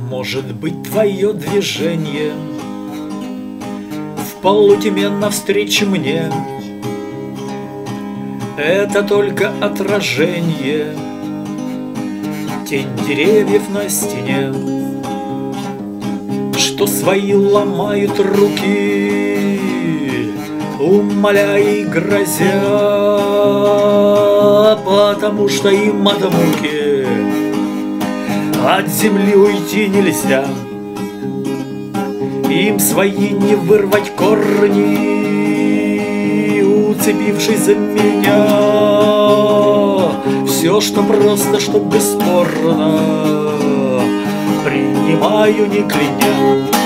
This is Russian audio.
Может быть, твое движение в полутьме навстречу мне — это только отражение, тень деревьев на стене, что свои ломают руки, умоляя и грозя, потому что им от муки от земли уйти нельзя. Им свои не вырвать корни, уцепившись за меня. Все, что просто, что бесспорно, принимаю не кляня.